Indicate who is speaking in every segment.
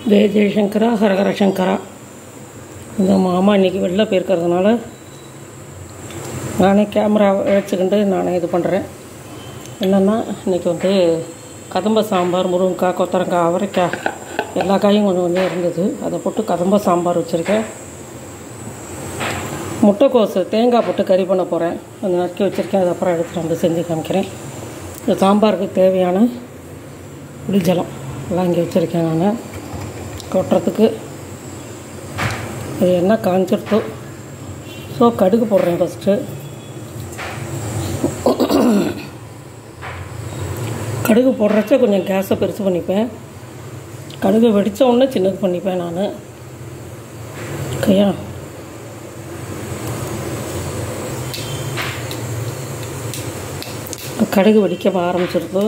Speaker 1: ஜெய ஜெயசங்கரா ஹரஹர சங்கரா. இந்த மாமா இன்றைக்கி வெளில போயிருக்கிறதுனால நானே கேமரா வச்சுக்கிட்டு நானே இது பண்ணுறேன். என்னென்னா இன்றைக்கி கதம்ப சாம்பார், முருங்கைக்காய், கொத்தரங்காய், அவரைக்காய் எல்லா காயும் கொஞ்சம் இருந்தது. அதை போட்டு கதம்ப சாம்பார் வச்சுருக்கேன். முட்டைக்கோசு தேங்காய் போட்டு கறி பண்ண போகிறேன். அந்த நறுக்கி வச்சுருக்கேன். அது அப்புறம் எடுத்துகிட்டு செஞ்சு காமிக்கிறேன். இந்த சாம்பாருக்கு தேவையான புளிஜலம் எல்லாம் இங்கே வச்சுருக்கேன். நான் கொட்டுறதுக்கு இது எண்ணெய் காஞ்சிடுத்து. ஸோ கடுகு போடுறேன். ஃபஸ்ட்டு கடுகு போடுறச்ச கொஞ்சம் கேஸை பெருசு பண்ணிப்பேன். கடுகு வெடித்த உடனே சின்னது பண்ணிப்பேன் நான். ஓகேயா? கடுகு வெடிக்க ஆரம்பிச்சிருக்கு.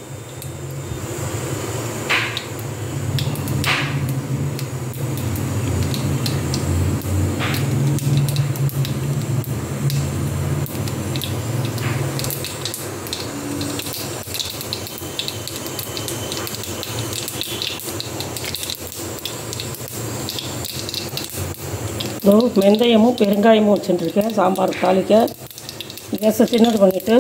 Speaker 1: வெந்தயமும் பெருங்காயமும் வச்சுட்டுருக்கேன் சாம்பார் தாளிக்க. கேஸை சின்னது பண்ணிவிட்டு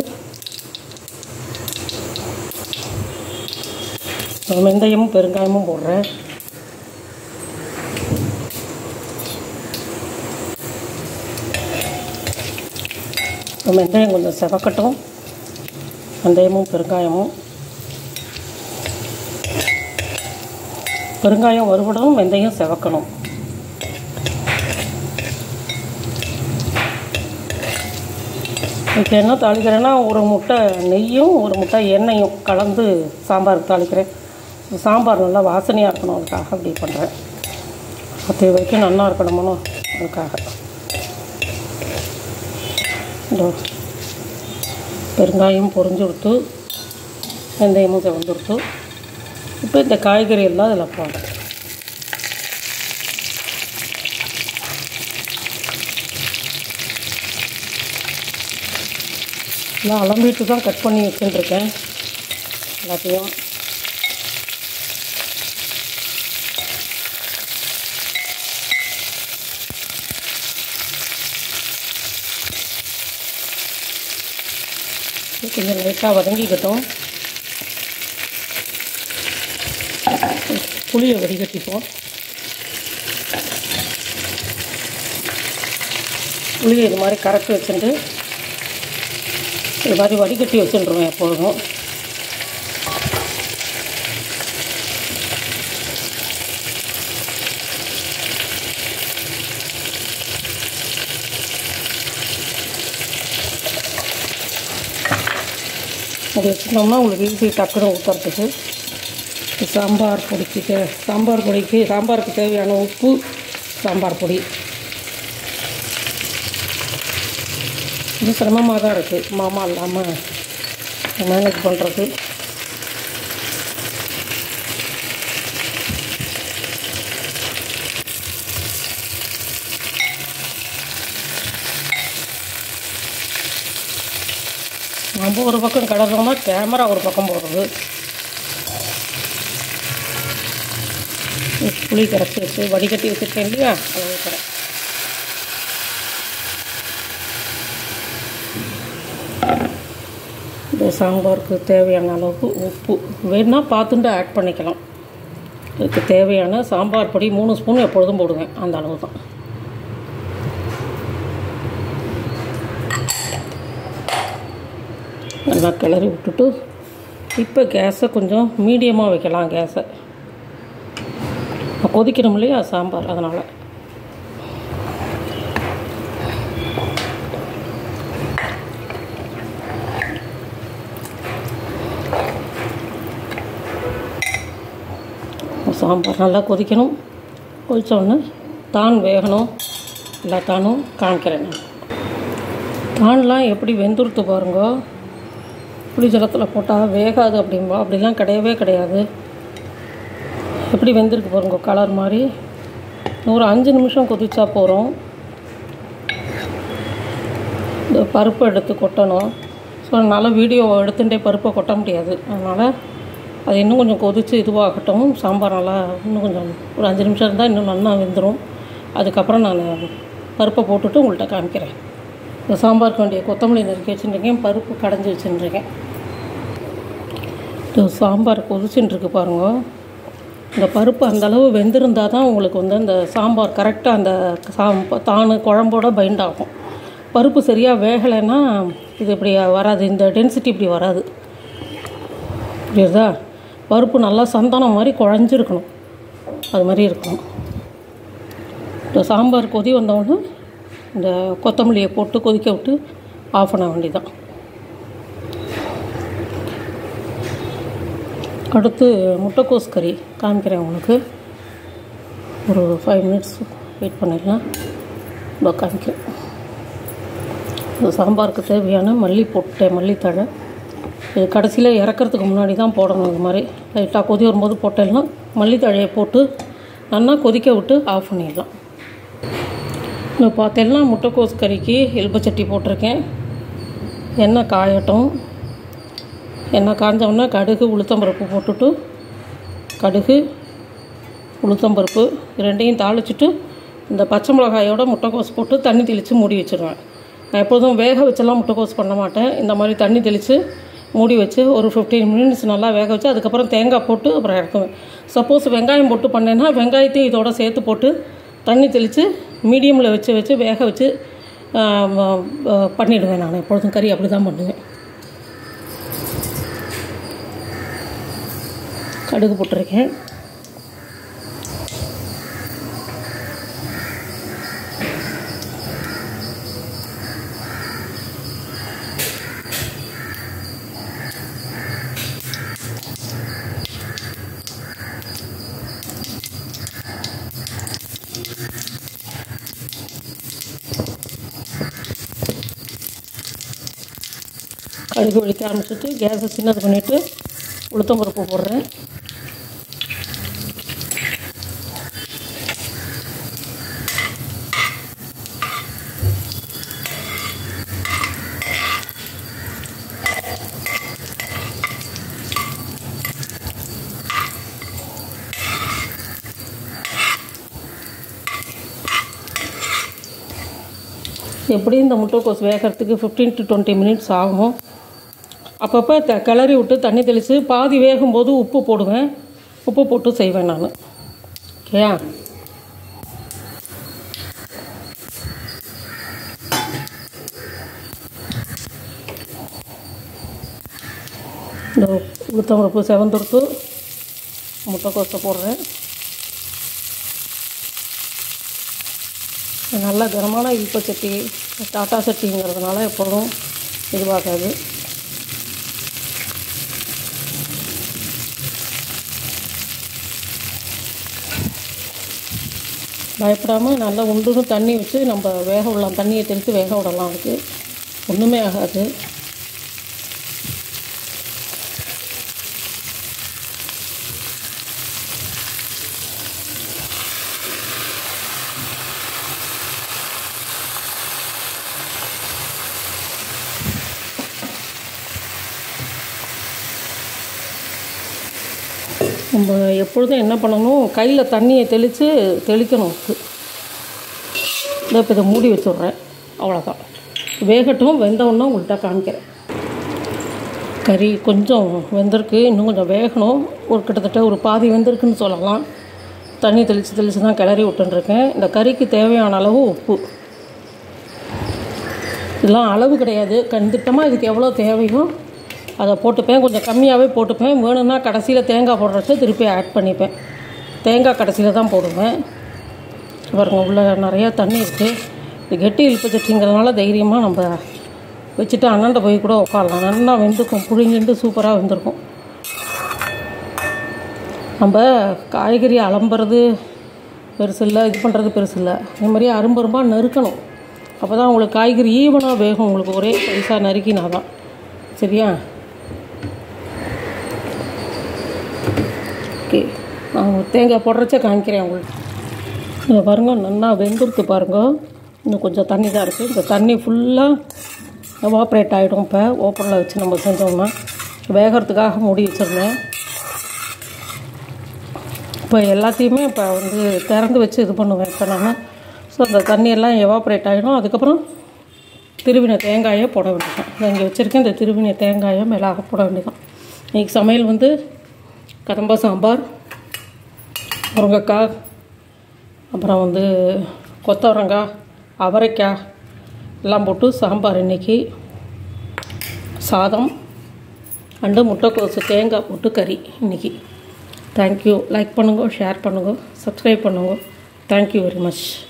Speaker 1: வெந்தயமும் பெருங்காயமும் போடுறேன். வெந்தயம் கொஞ்சம் செவக்கட்டும். வெந்தயமும் பெருங்காயமும் பெருங்காயம் வறுபடணும், வெந்தயம் செவக்கணும். இப்போ என்ன தாளிக்கிறேன்னா, ஒரு முட்டை நெய்யும் ஒரு முட்டை எண்ணெயும் கலந்து சாம்பாருக்கு தாளிக்கிறேன். சாம்பார் நல்லா வாசனையாக இருக்கணும், அதுக்காக அப்படி பண்ணுறேன். அது வரைக்கும் நல்லா இருக்கணுமோ அதுக்காக. பெருங்காயம் பொரிஞ்சு கொடுத்து வெந்தயமும் செவந்து கொடுத்து இப்போ இந்த காய்கறி எல்லாம் அதில் போடுறேன். எல்லாம் அலம்பிட்டு தான் கட் பண்ணி வச்சுட்டுருக்கேன் எல்லாத்தையும். கொஞ்சம் லைட்டாக வதங்கிக்கிட்டோம். புளியை வடிகட்டிப்போம். புளியை இது மாதிரி கரைச்சி வச்சுட்டு இது மாதிரி வடிகட்டி வச்சுருவேன் எப்பொழுதும். அப்படி வச்சுட்டோம்னா உங்களுக்கு ஈஸி டக்குன்னு ஊற்றுறதுக்கு. சாம்பாருக்கு தேவையான உப்பு, சாம்பார் பொடி. இது சிரமமாக தான் இருக்குது மாமா இல்லாமல் மேனேஜ் பண்ணுறது. நம்ம ஒரு பக்கம் கிடறோம்னா கேமரா ஒரு பக்கம் போடுறது. புளி கரைச்சி வச்சு வடிகட்டி வச்சுருக்கேன் இல்லையா, அதை ஊற்றுறேன். இந்த சாம்பாருக்கு தேவையான அளவுக்கு உப்பு வேணால் பார்த்துட்டு ஆட் பண்ணிக்கலாம். இதுக்கு தேவையான சாம்பார் பொடி 3 ஸ்பூன் எப்பொழுதும் போடுவேன், அந்த அளவு தான். நல்லா கிளறி விட்டுட்டு இப்போ கேஸை கொஞ்சம் மீடியமாக வைக்கலாம். கேஸை கொதிக்கணும் இல்லையா சாம்பார், அதனால். சாம்பார் நல்லா கொதிக்கணும். கொதித்தோடனே தான் வேகணும். எல்லா தானும் காமிக்கிறேன். தான்லாம் எப்படி வெந்துருத்து பாருங்க. புளி ஜலத்தில் போட்டால் வேகாது அப்படிலாம் கிடையவே கிடையாது. எப்படி வெந்திருக்கு பாருங்க, கலர் மாதிரி. ஒரு 5 நிமிஷம் கொதிச்சா போகிறோம். இந்த பருப்பு எடுத்து கொட்டணும். ஸோ அதனால் வீடியோ எடுத்துகிட்டே பருப்பை கொட்ட முடியாது. அதனால் அது இன்னும் கொஞ்சம் கொதித்து இதுவாகட்டும். சாம்பார் நல்லா இன்னும் கொஞ்சம் ஒரு 5 நிமிஷம் இருந்தால் இன்னும் நல்லா வெந்துடும். அதுக்கப்புறம் நான் பருப்பை போட்டுட்டு உங்கள்கிட்ட காமிக்கிறேன். இந்த சாம்பாருக்கு வேண்டிய கொத்தமல்லி நறுக்கி வச்சுருக்கேன், பருப்பு கடைஞ்சி வச்சுருக்கேன். இந்த சாம்பார் கொதிச்சுட்டுருக்கு பாருங்க. இந்த பருப்பு அந்தளவு வெந்திருந்தால் தான் உங்களுக்கு வந்து அந்த சாம்பார் கரெக்டாக அந்த தானு குழம்போட பைண்ட் ஆகும். பருப்பு சரியாக வேகலைன்னா இது இப்படி வராது, இந்த டென்சிட்டி இப்படி வராது. புரியுதா? பருப்பு நல்லா சந்தானம் மாதிரி குழஞ்சிருக்கணும், அது மாதிரி இருக்கணும். இந்த சாம்பார் கொதி வந்தவுடனே இந்த கொத்தமல்லியை போட்டு கொதிக்க விட்டு ஆஃப் பண்ண வேண்டியதான். அடுத்து முட்டைக்கோஸ் கறி காமிக்கிறேன் உங்களுக்கு. ஒரு 5 மினிட்ஸ் வெயிட் பண்ணிடலாம். இப்போ காமிக்கிறேன். இந்த சாம்பாருக்கு தேவையான மல்லி போட்டேன், மல்லித்தழை. இது கடைசியில் இறக்கிறதுக்கு முன்னாடி தான் போடணும். இது மாதிரி லைட்டாக கொதி வரும்போது போட்டேன்னா மல்லித்தழையை போட்டு நல்லா கொதிக்க விட்டு ஆஃப் பண்ணிடலாம். இப்போ பார்த்தேன்னா முட்டைக்கோஸ் கறிக்கு எலும்பச்சட்டி போட்டிருக்கேன். எண்ணெய் காயட்டும். எண்ணெய் காஞ்சோன்னா கடுகு உளுத்தம்பருப்பு போட்டுட்டு, கடுகு உளுத்தம்பருப்பு ரெண்டையும் தாளிச்சிட்டு இந்த பச்சை மிளகாயோட முட்டைக்கோஸ் போட்டு தண்ணி தெளித்து மூடி வச்சுருவேன். நான் எப்போதும் வேக வச்செல்லாம் முட்டைக்கோஸ் பண்ண மாட்டேன். இந்த மாதிரி தண்ணி தெளித்து மூடி வச்சு ஒரு 15 மினிட்ஸ் நல்லா வேக வச்சு அதுக்கப்புறம் தேங்காய் போட்டு அப்புறம் இறக்குவேன். சப்போஸ் வெங்காயம் போட்டு பண்ணேன்னா வெங்காயத்தையும் இதோட சேர்த்து போட்டு தண்ணி தெளித்து மீடியமில் வச்சு வேக வச்சு பண்ணிவிடுவேன். நான் எப்பொழுதும் கறி அப்படி தான் பண்ணுவேன். கடுகு போட்டிருக்கேன். கடுகு வெடிக்க ஆரம்பிச்சிட்டு கேஸை சின்னது பண்ணிவிட்டு உளுத்தம்பருப்பு போடுறேன். எப்படி இந்த முட்டைக்கோஸ் வேகிறதுக்கு 15 to 20 மினிட்ஸ் ஆகும். அப்பப்போ கிளறி விட்டு தண்ணி தெளித்து பாதி வேகும்போது உப்பு போடுவேன். உப்பு போட்டு செய்வேன் நான். ஓகேயா? இந்த உளுத்தம்பருப்பு செவந்துருத்து முட்டைக்கோஸை போடுறேன். நல்ல கனமான இல்ப சட்டி டாட்டா சட்டிங்கிறதுனால எப்போதும் இதுவாகாது. பயப்படாமல் நல்லா உண்டுன்னு தண்ணி வச்சு நம்ம வேக விடலாம். தண்ணியை தெளித்து வேக விடலாம். அதுக்கு ஒன்றுமே ஆகாது. நம்ம எப்பொழுதும் என்ன பண்ணணும், கையில் தண்ணியை தெளிக்கணும். இப்போ இதை மூடி வச்சுட்றேன். அவ்வளோதான். வேகட்டும். வெந்தவுடனே உங்கள்கிட்ட காமிக்கிறேன். கறி கொஞ்சம் வெந்திருக்கு, இன்னும் கொஞ்சம் வேகணும். ஒரு கிட்டத்தட்ட ஒரு பாதி வெந்திருக்குன்னு சொல்லலாம். தண்ணி தெளித்து தான் கிளறி விட்டுருக்கேன். இந்த கறிக்கு தேவையான அளவு உப்பு. இதெல்லாம் அளவு கிடையாது, கண்டிப்பாக இதுக்கு எவ்வளோ தேவையோ அதை போட்டுப்பேன். கொஞ்சம் கம்மியாகவே போட்டுப்பேன். வேணும்னா கடைசியில் தேங்காய் போடுறத திருப்பி ஆட் பண்ணிப்பேன். தேங்காய் கடைசியில் தான் போடுவேன். பாருங்க, உள்ள நிறையா தண்ணி இருக்குது. இது கெட்டி இழுப்பு சட்டிங்கிறதுனால தைரியமாக நம்ம வச்சுட்டு அண்ணாண்ட போய் கூட உட்காரலாம். நல்லா வெந்துக்கும், புழிஞ்சிட்டு சூப்பராக வெந்திருக்கும். நம்ம காய்கறி அலம்புறது பெருசு இல்லை, இது பண்ணுறது பெருசு இல்லை. இந்த மாதிரி அரும்பரும்பாக நறுக்கணும். அப்போ தான் உங்களுக்கு காய்கறி ஈவனாக வேகும். உங்களுக்கு ஒரே சைஸாக நறுக்கினா தான். சரியா? ஓகே, நான் தேங்காய் போடுறச்ச காமிக்கிறேன் உங்களுக்கு. இதை பாருங்க, நல்லா வெந்துடுத்து பாருங்க. இன்னும் கொஞ்சம் தண்ணி தான் இருக்குது. இந்த தண்ணி ஃபுல்லாக எவாப்ரேட் ஆகிடும். இப்போ ஓப்பனில் வச்சு நம்ம செஞ்சோம்னா வேகிறதுக்காக மூடி வச்சுருந்தேன். இப்போ எல்லாத்தையுமே இப்போ வந்து திறந்து வச்சு இது பண்ணுவேன் இப்போ நான். ஸோ அந்த தண்ணியெல்லாம் எவாப்ரேட் ஆகிடும். அதுக்கப்புறம் திருவின தேங்காயை போட வேண்டியதான். நான் இங்கே வச்சுருக்கேன். இந்த திருவின தேங்காயை மேலாக போட வேண்டியதான். இன்றைக்கி சமையல் வந்து கதம்ப சாம்பார், முருங்கைக்காய், அப்புறம் வந்து கொத்தவரங்காய், அவரைக்காய் எல்லாம் போட்டு சாம்பார். இன்றைக்கி சாதம் அண்டு முட்டைக்கோசு தேங்காய் போட்டு கறி இன்றைக்கி. தேங்க்யூ. லைக் பண்ணுங்க, ஷேர் பண்ணுங்க, சப்ஸ்கிரைப் பண்ணுங்க. Thank you very much.